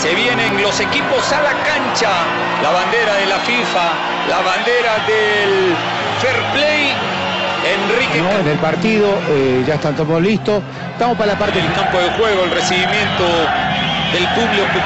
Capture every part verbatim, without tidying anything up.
Se vienen los equipos a la cancha. La bandera de la FIFA, la bandera del Fair Play. Enrique. No, en el partido, eh, ya están todos listos. Estamos para la parte del campo de juego, el recibimiento del público.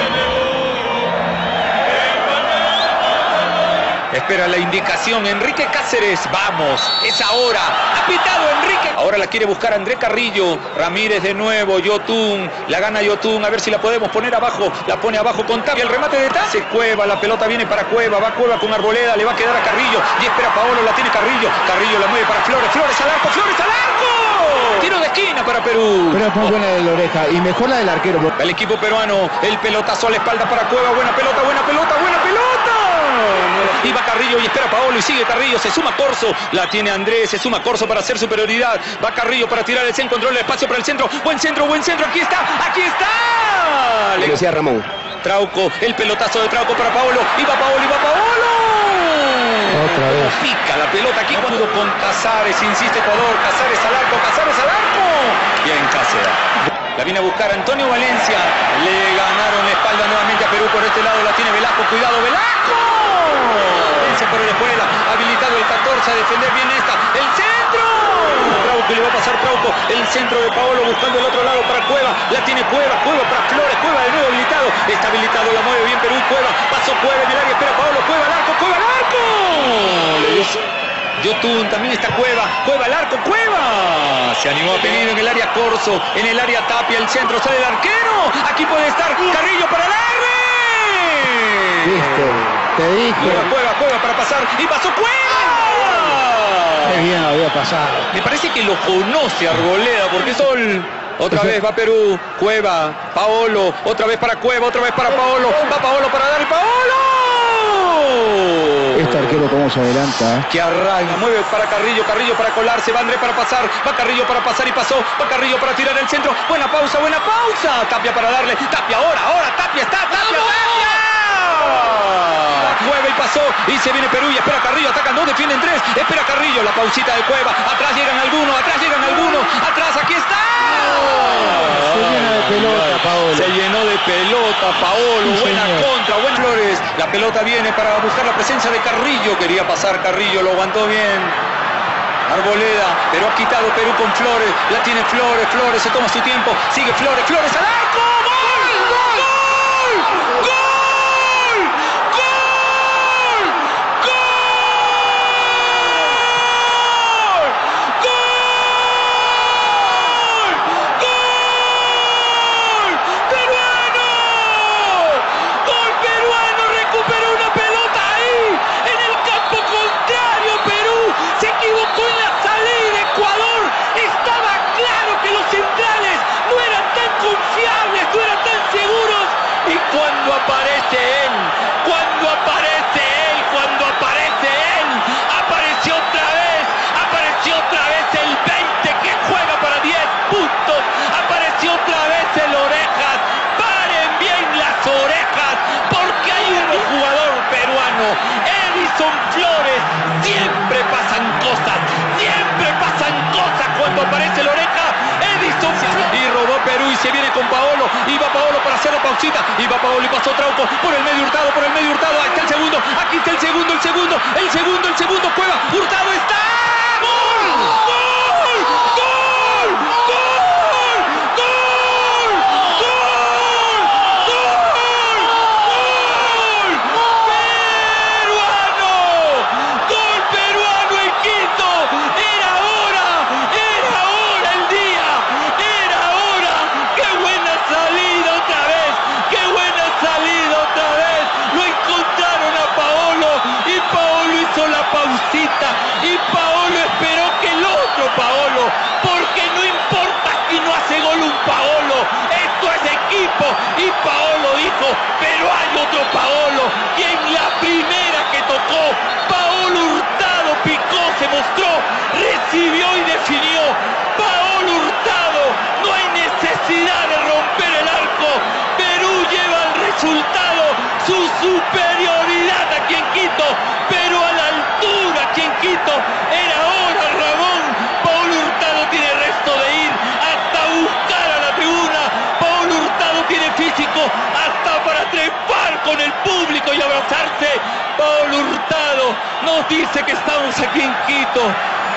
Espera la indicación, Enrique Cáceres, vamos, es ahora, ha pitado Enrique. Ahora la quiere buscar André Carrillo, Ramírez de nuevo, Yotun, la gana Yotun, a ver si la podemos poner abajo, la pone abajo con Tapia, el remate de Tapia. Se Cueva, la pelota viene para Cueva, va Cueva con Arboleda, le va a quedar a Carrillo, y espera Paolo, la tiene Carrillo, Carrillo la mueve para Flores, Flores al arco, Flores al arco. Tiro de esquina para Perú. Pero es muy buena de la oreja, y mejor la del arquero. El equipo peruano, el pelotazo a la espalda para Cueva, buena pelota, buena pelota, buena pelota. Y va Carrillo y espera Paolo y sigue Carrillo, se suma Corso, la tiene Andrés, se suma Corso para hacer superioridad, va Carrillo para tirar el centro, controla el espacio para el centro, buen centro, buen centro, aquí está, aquí está. Le decía Ramón. Trauco, el pelotazo de Trauco para Paolo, y va Paolo, y va Paolo. Otra vez. Pica la pelota aquí cuando con Casares, insiste Ecuador, Casares al arco, Casares al arco. Bien Cáceres. La viene a buscar Antonio Valencia, le ganaron la espalda nuevamente a Perú por este lado, la tiene Velasco, cuidado Velasco. Vence por el escuela, habilitado el catorce a defender bien esta, el centro. Trauco, le va a pasar Trauco, el centro de Paolo buscando el otro lado para Cueva, la tiene Cueva, Cueva para Flores, Cueva de nuevo habilitado, está habilitado, la mueve bien Perú, Cueva, pasó Cueva en el área, espera Paolo, Cueva al arco, Cueva al arco. Yotun, también está Cueva, Cueva al arco, Cueva. Se animó a pedir en el área Corso, en el área Tapia, el centro, sale el arquero. Aquí puede estar Carrillo para darle. Viste, te dije. Cueva, Cueva para pasar y pasó Cueva. Qué bien había pasado. Me parece que lo conoce Arboleda porque Sol. Otra vez va Perú, Cueva, Paolo, otra vez para Cueva, otra vez para Paolo, va Paolo para dar y Paolo. Este arquero cómo se adelanta, ¿eh? Que arranca, mueve para Carrillo, Carrillo para colarse, va André para pasar, va Carrillo para pasar y pasó, va Carrillo para tirar el centro, buena pausa, buena pausa, Tapia para darle, Tapia ahora, ahora, Tapia está, Tapia, Tapia. Cueva y pasó, y se viene Perú y espera Carrillo, atacan dos, defienden tres, espera Carrillo, la pausita de Cueva, atrás llegan algunos, atrás llegan algunos, atrás, aquí está. Se llena de pelota, Paolo. Se llenó de pelota, Paolo. Sí, buena señor. contra, buenas Flores. La pelota viene para buscar la presencia de Carrillo. Quería pasar Carrillo, lo aguantó bien. Arboleda, pero ha quitado Perú con Flores. La tiene Flores, Flores, se toma su tiempo. Sigue Flores, Flores al arco. ¡Gol! ¡Gol! ¡Gol! ¡Gol! Cuando aparece él, cuando aparece él, cuando aparece él, apareció otra vez, apareció otra vez el veinte que juega para diez puntos, apareció otra vez el Orejas, paren bien las orejas, porque hay un jugador peruano, Edison Flores, siempre pasan cosas, siempre pasan cosas cuando aparece el Oreja, Edison Flores, y robó Perú y se viene con Paolo, y va Paolo para hacer la pausita, y va Paolo y pasó Trauco por el medio Hurtado, por el medio Hurtado, ahí está el segundo, aquí está el segundo, el segundo, el segundo, el segundo, Cueva, Hurtado está, ¡gol! ¡Gol! ¡Gol! ¡Gol! ¡Gol! ¡Gol! ¡Gol! ¡Gol! ¡Peruano! ¡Gol peruano en Quito! ¡Era hora! ¡Era hora el día! ¡Era hora! ¡Qué buena salida otra vez! ¡Qué buena salida otra vez! Lo encontraron a Paolo y Paolo hizo la pausita y Paolo esperó que el otro Paolo, porque no importa si no hace gol un Paolo, esto es equipo, y Paolo dijo, pero hay otro Paolo, y en la primera que tocó, Paolo Hurtado picó, se mostró, recibió y definió. Paolo Hurtado, no hay necesidad de romper el arco, Perú lleva el resultado, su superioridad aquí en Quito, pero a la altura aquí en Quito, era hora Ramón, Paolo Hurtado tiene resto de ir hasta buscar a la tribuna, Paolo Hurtado tiene físico hasta a trepar con el público y abrazarse. Paolo Hurtado nos dice que estamos aquí en Quito,